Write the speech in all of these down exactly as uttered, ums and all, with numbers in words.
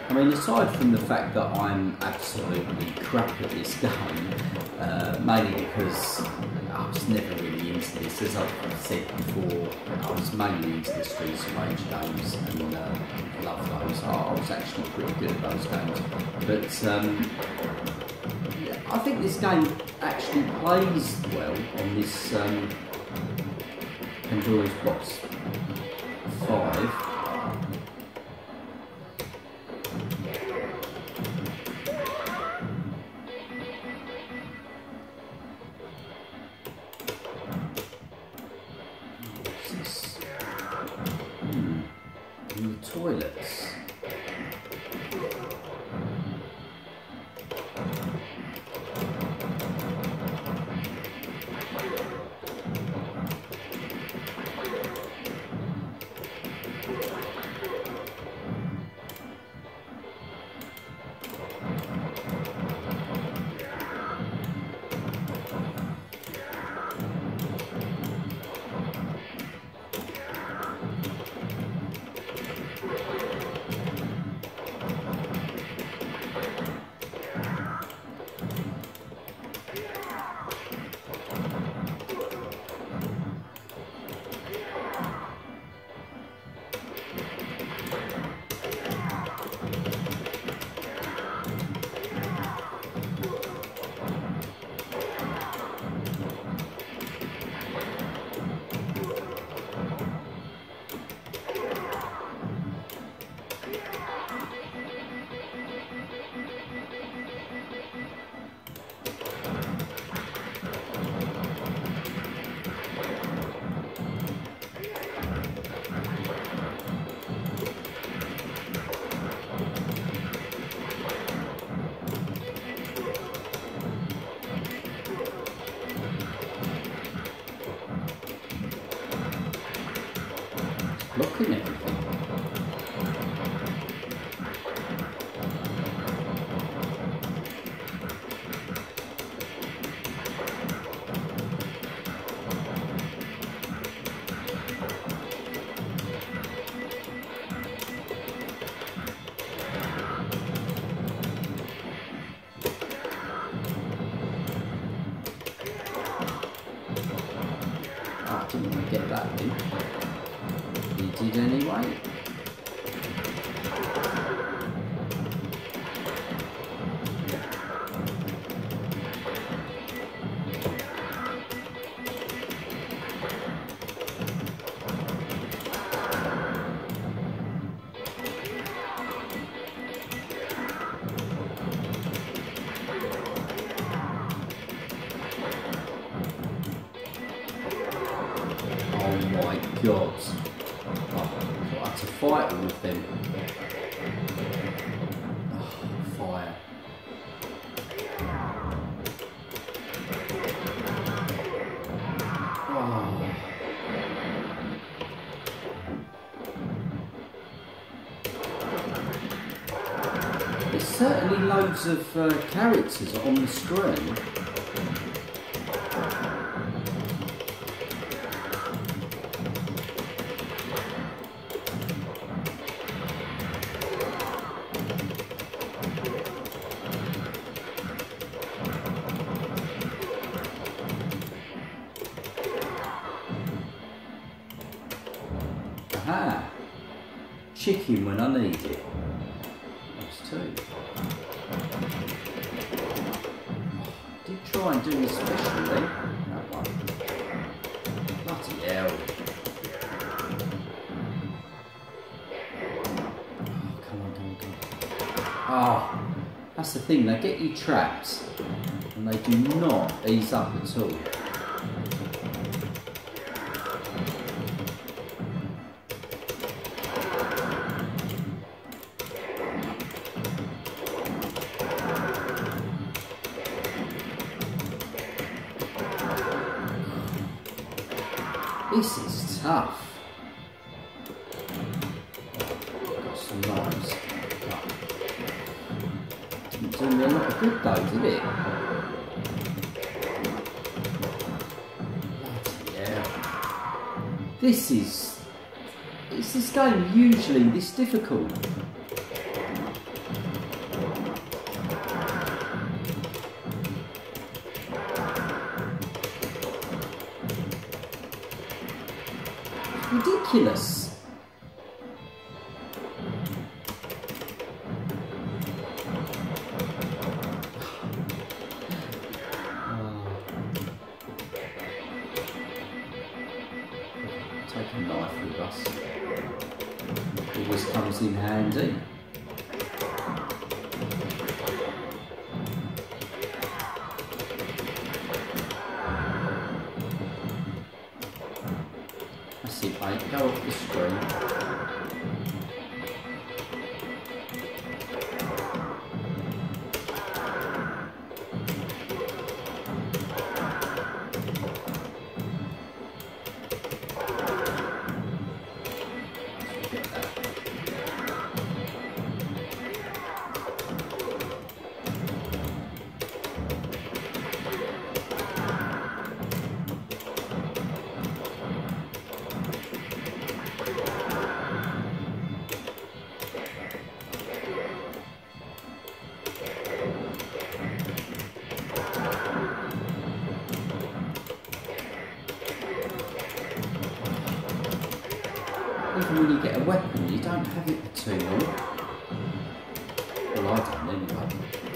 I mean, aside from the fact that I'm absolutely crap at this game, uh, mainly because I was never really into this, as I've said before, I was mainly into the Streets of Rage games and uh, love those. I, I was actually pretty good at those games. But um, I think this game actually plays well on this um, Pandora's Box five. Toilets. Blocking everything. I didn't want to get that in. He did anyway. Oh my god. Oh, I had to fight all of them. Oh, fire. Oh. There's certainly loads of uh, characters on the screen. Aha! Chicken when I need it. That's two. I did try and do this specially. That one. Bloody hell. Oh, come on, come on, come on. Oh, that's the thing, they get you trapped and they do not ease up at all. This is tough. Got some knives. Didn't do me a lot of good though, did it? Bloody hell. This is... Is this game usually this difficult? ridiculous. Take a knife with us. Always comes in handy. That's it, mate. Go off the screen. Even when you get a weapon, you don't have it for too long. Well, I don't anyway.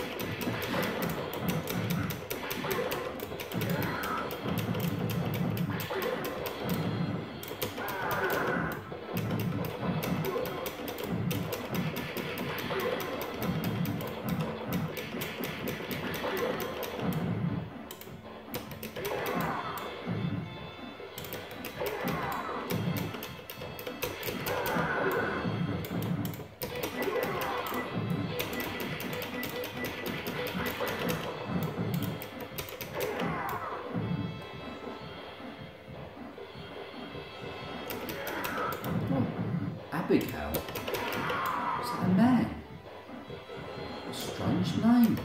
Abigail? Is that a man? A strange name.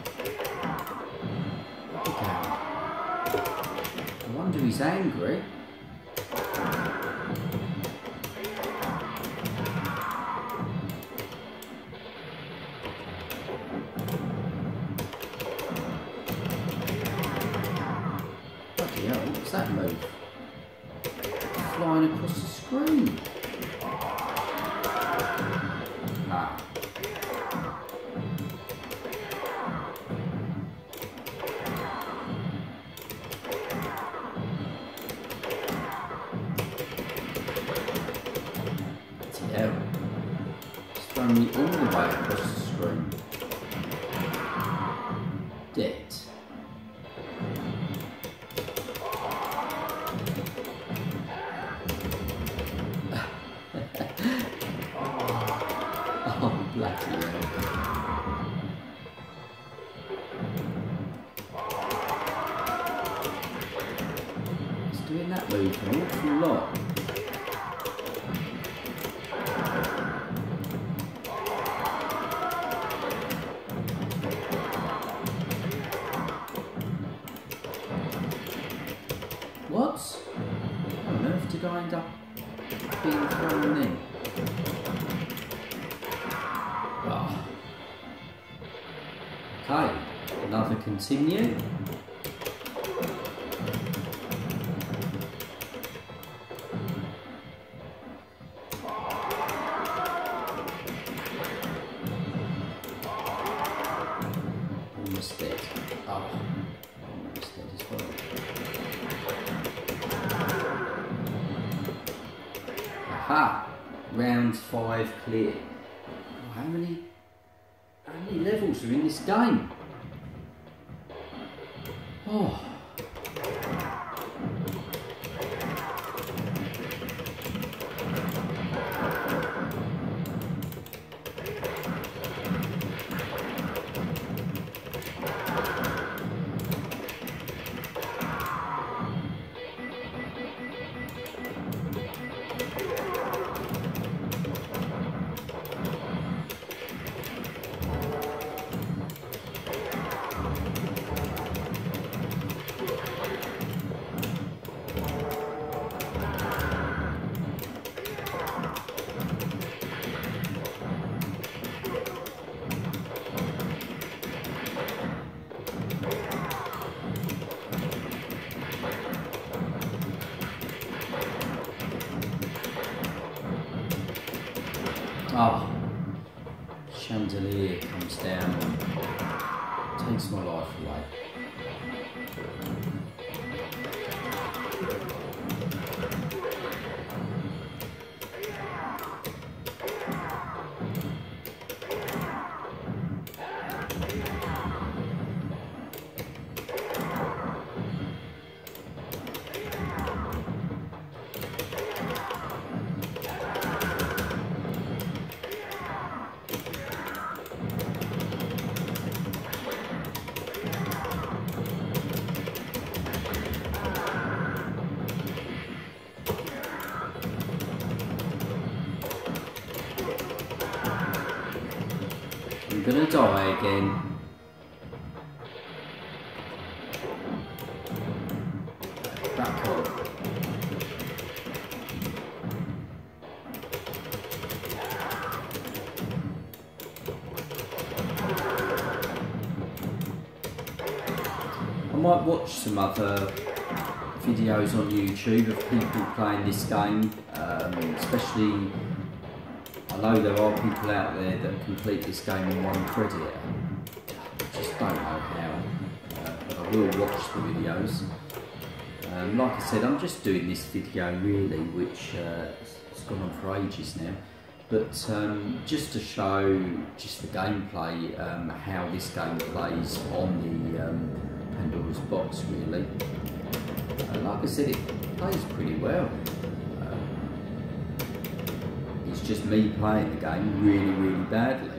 Abigail. I wonder he's angry. Bloody hell, what's that move? Flying across the screen. Hell, it's thrown me all the way across the screen. Dead. Oh, bloody hell. It's doing that move an awful lot. What? How on earth did I end up being thrown in? Oh. Okay, another continue. Almost dead. Oh, almost dead as well. Aha! Round five clear. Oh, how many how many levels are in this game? Oh. Ah, chandelier comes down and takes my life away. I'm gonna die again. Back on. I might watch some other videos on YouTube of people playing this game, um, especially I know there are people out there that complete this game in one credit. I just don't know how, uh, but I will watch the videos. Um, like I said, I'm just doing this video really, which uh, has gone on for ages now, but um, just to show just the gameplay, um, how this game plays on the um, Pandora's box really. Uh, like I said, it plays pretty well. It's just me playing the game really, really badly.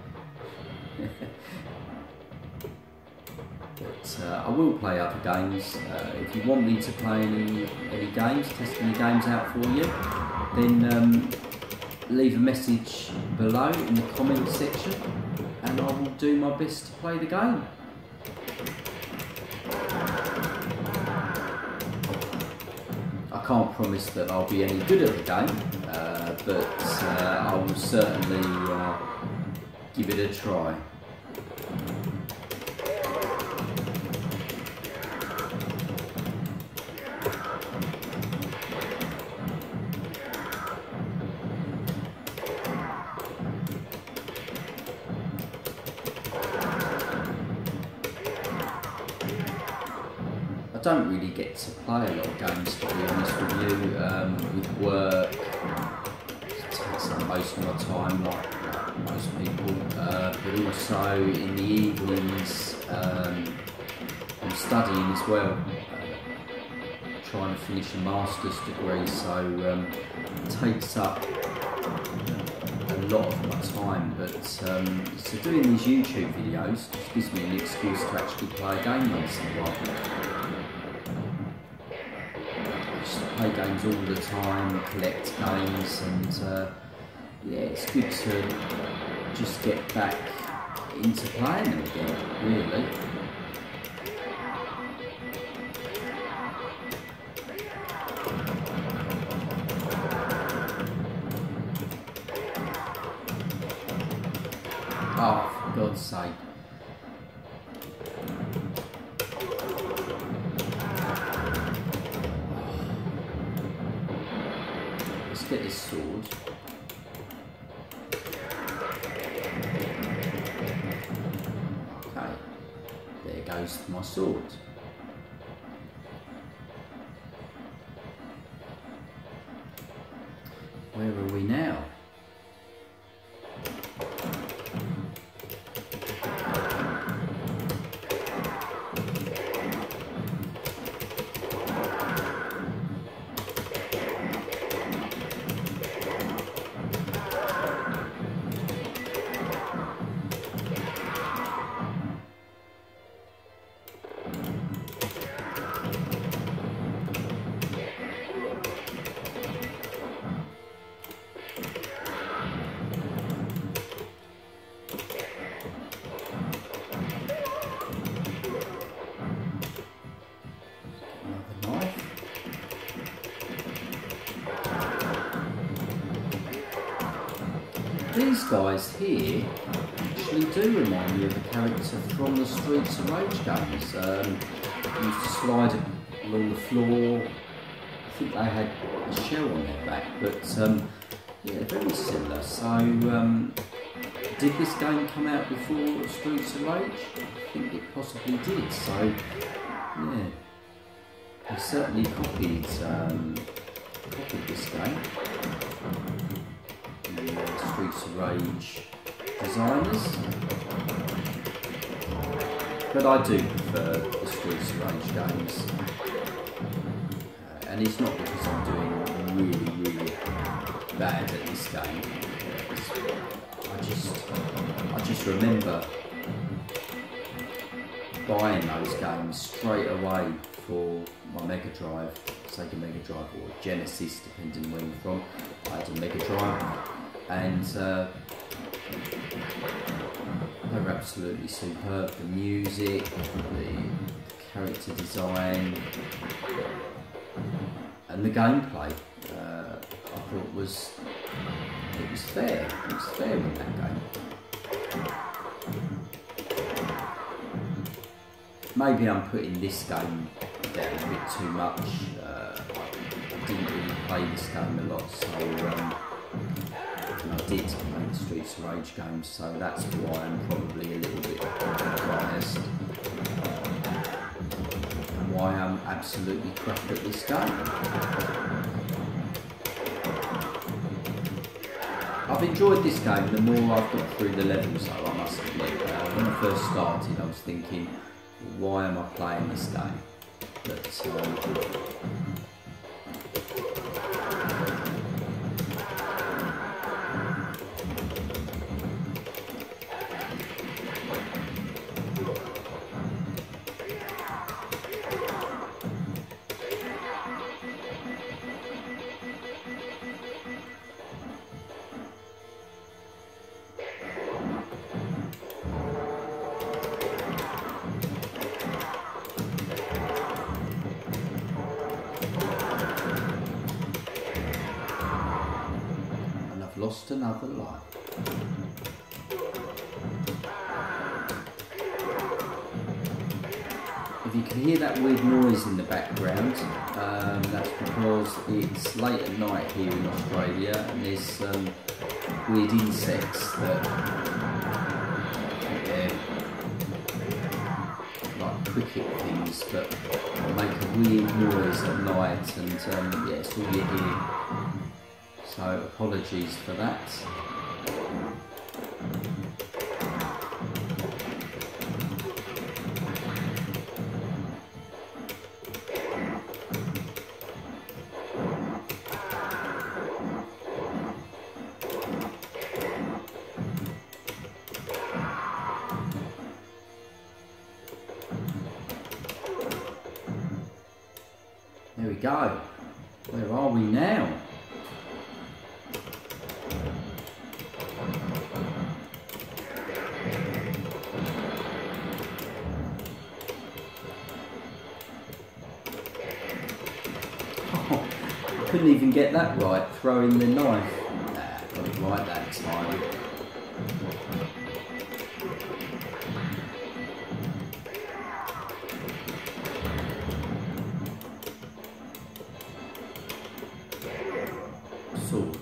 But uh, I will play other games. Uh, if you want me to play any, any games, test any games out for you, then um, leave a message below in the comments section and I will do my best to play the game. I can't promise that I'll be any good at the game, uh, but uh, I will certainly uh, give it a try. I don't really get to play a lot of games, to be honest with you. Um, with work, it takes up most of my time, like, like most people. Uh, but also in the evenings, um, I'm studying as well. Uh, trying to finish a master's degree, so um, it takes up a lot of my time. But um, so doing these YouTube videos just gives me an excuse to actually play a game once in a while. Play games all the time, collect games, and uh, yeah, it's good to just get back into playing them again, really. Oh, for God's sake. Get this sword. Okay, there goes my sword. Where are we now? These guys here actually do remind me of a character from the Streets of Rage games. Um, they used to slide along the floor. I think they had a shell on their back, but um, Yeah, very similar. So, um, did this game come out before Streets of Rage? I think it possibly did. So, yeah, they certainly copied um, copied this game. The uh, Streets of Rage designers, but I do prefer the Streets of Rage games, uh, and it's not because I'm doing really, really bad at this game. It's, I just, I just remember buying those games straight away for my Mega Drive, Sega Mega Drive or Genesis, depending where you're from. I had a Mega Drive, and uh, they were absolutely superb. The music, the character design, and the gameplay. Uh, I thought was it was fair. It was fair in that game. Maybe I'm putting this game down a bit too much. Uh, I didn't really play this game a lot, so um, and I did make Streets of Rage games, so that's why I'm probably a little bit biased, and why I'm absolutely crap at this game. I've enjoyed this game the more I've got through the levels, though, I must admit. Uh, when I first started, I was thinking, why am I playing this game? But um, lost another life. If you can hear that weird noise in the background, um, that's because it's late at night here in Australia, and there's um, weird insects that, yeah, like cricket things that make a weird noise at night, and um, yeah, it's all you hear. So apologies for that. There we go. Where are we now? Couldn't even get that right, throwing the knife. Nah, got it right that time. Sword.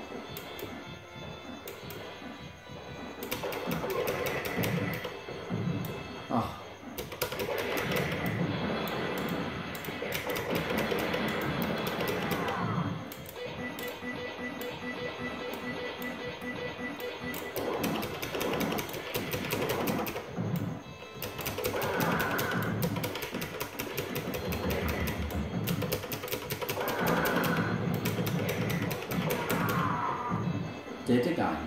Ah. Dead again.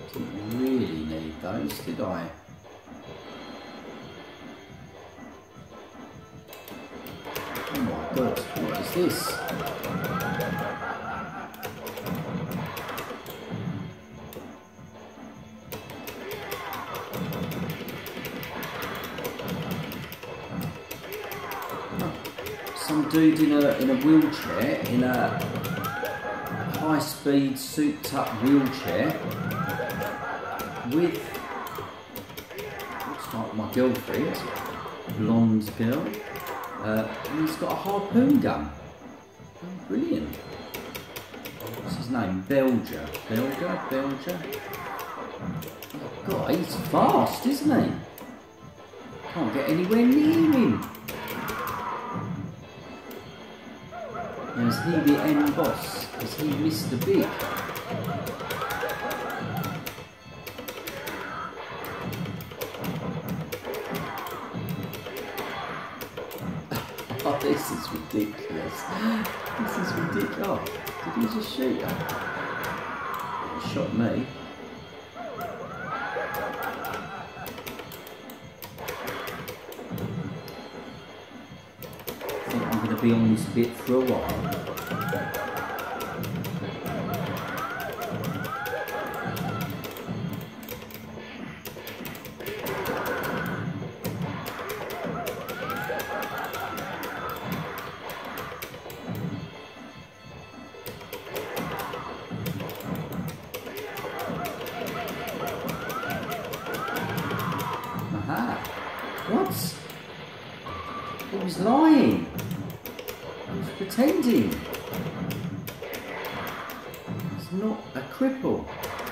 Didn't really need those, did I? Oh my god, what is this? Some dude in a in a wheelchair, in a high-speed, souped-up wheelchair, with looks like my girlfriend, blonde girl, uh, and he's got a harpoon gun. Oh, brilliant! What's his name? Belger, Belger, Belger. Oh God, he's fast, isn't he? Can't get anywhere near him. Now, is he the end boss? Is he Mister Big? Oh, this is ridiculous. This is ridiculous. Did he just shoot her? He shot me. I think I'm going to be on this bit for a while. Aha! What? He was lying. He was pretending. He's not a cripple.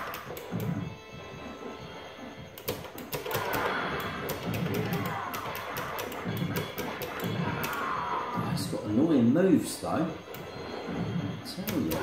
Oh, he's got annoying moves though. I tell you.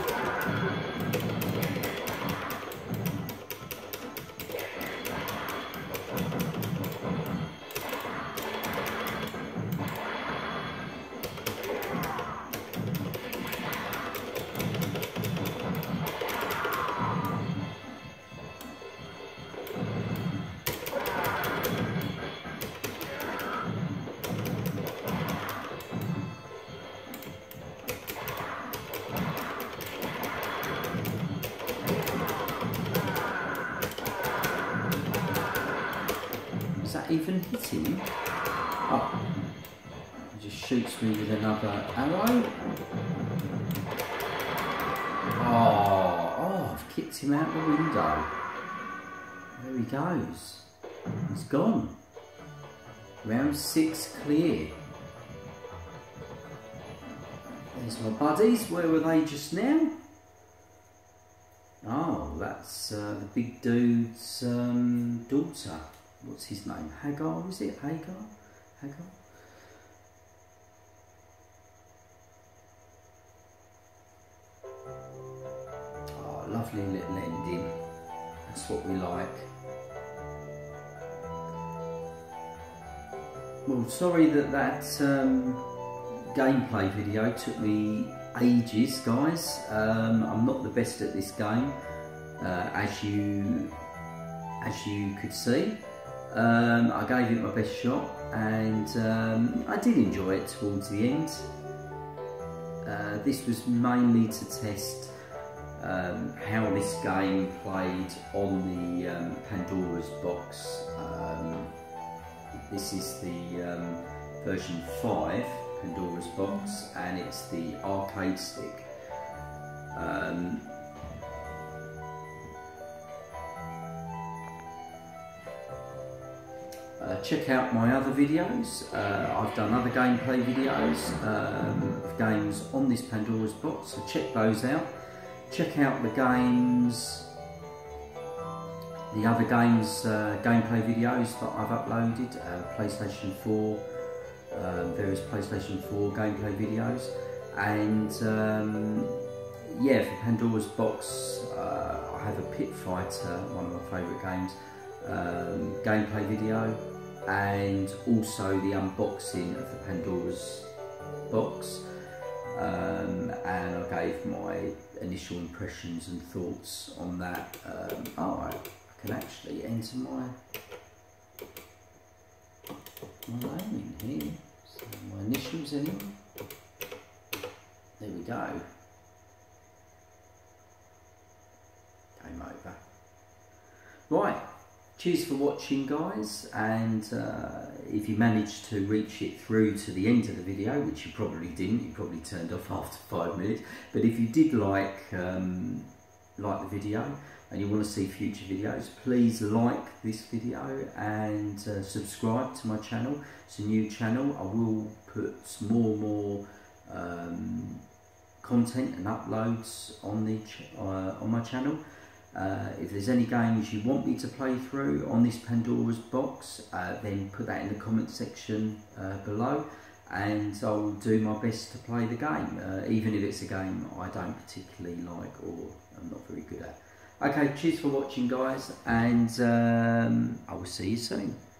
Is that even hitting? Oh, he just shoots me with another arrow. Oh, oh, I've kicked him out the window. There he goes. He's gone. Round six clear. There's my buddies. Where were they just now? Oh, that's uh, the big dude's um, daughter. What's his name? Hagar, is it? Hagar? Hagar? Oh, lovely little ending. That's what we like. Well, sorry that that um, gameplay video took me ages, guys. Um, I'm not the best at this game, uh, as you as you could see. Um, I gave it my best shot, and um, I did enjoy it towards the end. Uh, this was mainly to test um, how this game played on the um, Pandora's box. Um, this is the um, version five Pandora's box, and it's the arcade stick. Um, Uh, check out my other videos. Uh, I've done other gameplay videos um, of games on this Pandora's box, so check those out. Check out the games, the other games uh, gameplay videos that I've uploaded, uh, PlayStation four, uh, various PlayStation four gameplay videos, and um, yeah, for Pandora's box, uh, I have a Pit Fighter, one of my favourite games, um, gameplay video, and also the unboxing of the Pandora's box, um, and I gave my initial impressions and thoughts on that. Um, oh, I can actually enter my my name in here. So my initials anyway. There we go. Game over. Right. Cheers for watching, guys, and uh, if you managed to reach it through to the end of the video, which you probably didn't, you probably turned off after five minutes, but if you did like um, like the video and you want to see future videos, please like this video and uh, subscribe to my channel. It's a new channel. I will put more and more um, content and uploads on the ch uh, on my channel. Uh, if there's any games you want me to play through on this Pandora's box, uh, then put that in the comment section uh, below, and I'll do my best to play the game, uh, even if it's a game I don't particularly like or I'm not very good at. Okay, cheers for watching, guys, and um, I will see you soon.